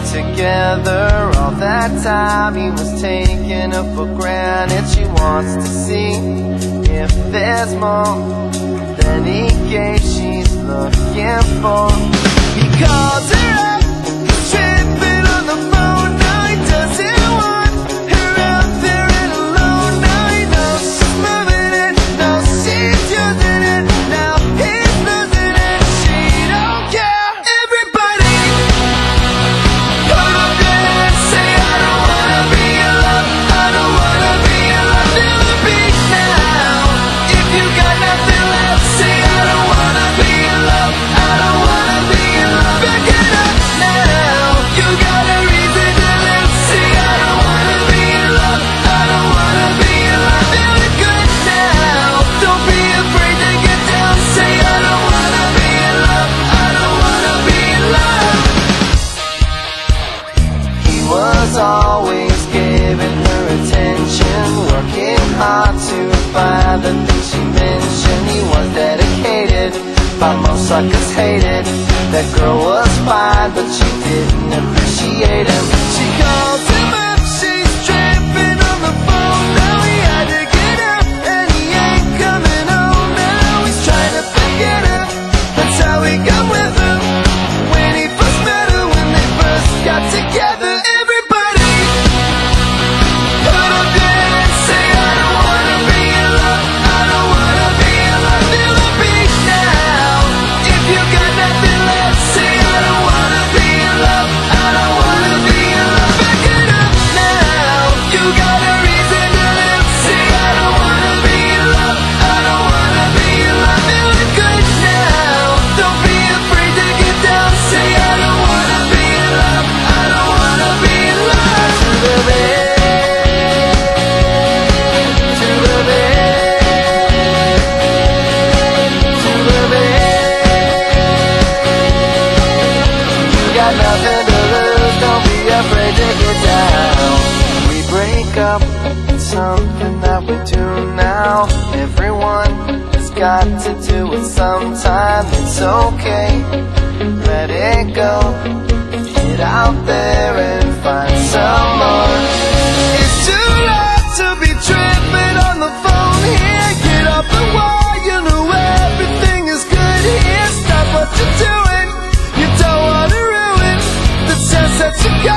together. All that time he was taking her for granted. She wants to see if there's more than he gave. She's looking for. He calls her up, tripping on the phone. Now he doesn't want her out there and alone. Now he knows she's moving it, knows she's using it. Now he's losing it, she don't care. Everybody put up your hands, say I don't wanna be in love, I don't wanna be in love. Feel the beat now. If you got nothing left, say I don't wanna be in love, I don't wanna be in love. Back it up now. You got a reason to live, say I don't wanna be in love, I don't wanna be in love. Feel it good now. Don't be afraid to get down, say I don't wanna be in love, I don't wanna be in love. He was always giving her attention, working hard to find the things she mentioned. He was dedicated, but most suckers hated. That girl was fine, but she didn't appreciate him. She calls him up, she's tripping on the phone. Now he had to get up, and he ain't coming home. Now he's trying to pick it up, that's how he got with her. When he first met her, when they first got together. Everybody put up your hands, say I don't wanna be in love, I don't wanna be in love. Feel the beat now. If you got nothing left, say I don't wanna be in love, I don't wanna be in love. Back it up now. You got a reason to live, say I don't wanna be in love, I don't wanna be in love. Feel it good now. Don't be afraid to get down, say I don't wanna be in love, I don't wanna be in love. To the bed, to the bed, to the bed. You got nothing to lose, don't be afraid to get down. We break up, it's something that we do now. Everyone has got to do it sometime. It's okay, let it go. Get out there and find some more. It's too late to be tripping on the phone here. Get off the wall, you know everything is good here. Stop what you're doing, you don't want to ruin the chance that you got.